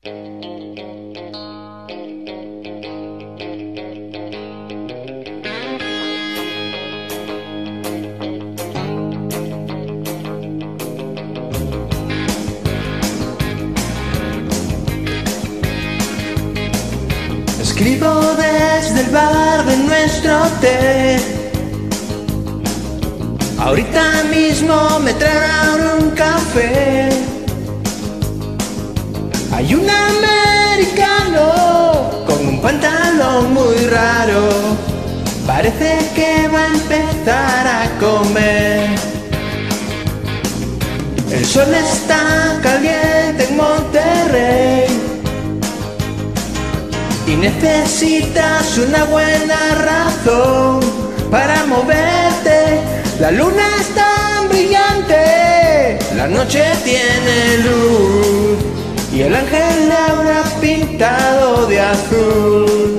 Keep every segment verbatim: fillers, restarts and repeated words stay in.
Escribo desde el bar de nuestro hotel. Ahorita mismo me traerán un café. Hay un americano con un pantalón muy raro. Parece que va a empezar a comer. El sol está caliente en Monterrey y necesitas una buena razón para moverte. La luna es tan brillante, la noche tiene luz y el ángel le habrá pintado de azul.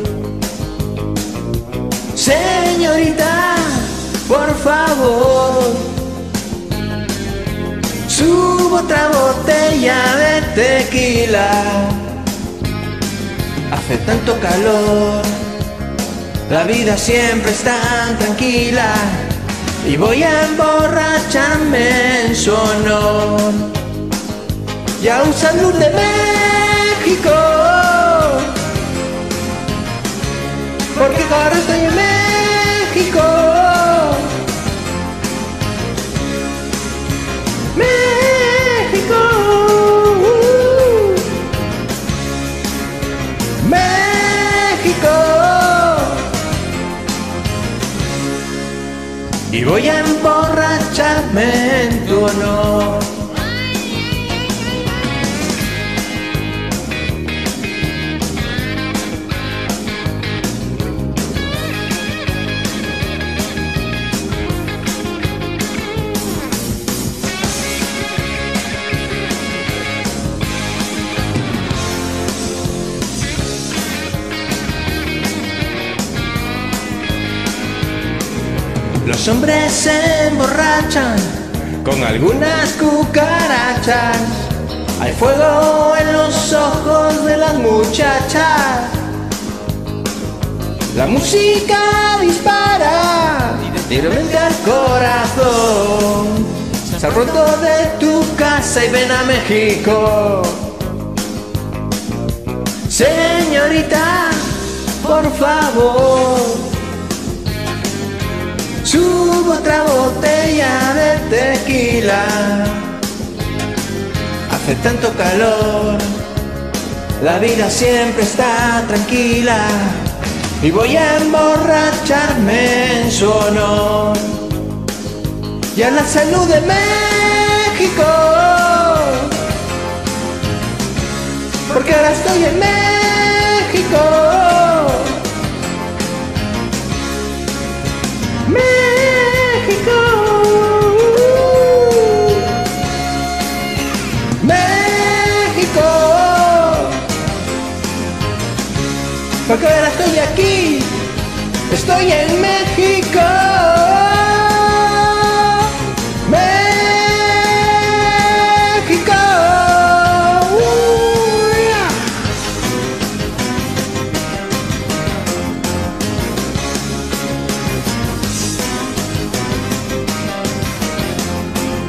Señorita, por favor, subo otra botella de tequila. Hace tanto calor, la vida siempre es tan tranquila y voy a emborracharme en su honor. Y a un salud de México, porque ahora estoy en México. México, uh, México. Y voy a emborracharme en tu honor. Los hombres se emborrachan con algunas cucarachas. Hay fuego en los ojos de las muchachas. La música dispara directamente al corazón. Sal pronto de tu casa y ven a México. Señorita, por favor, subo otra botella de tequila. Hace tanto calor, la vida siempre está tranquila y voy a emborracharme en su honor. Y a la salud de México, porque ahora estoy en México. México, México, porque ahora estoy aquí, estoy en México. México, uh, yeah.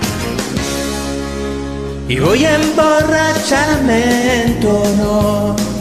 Y voy a emborracharme en tu honor.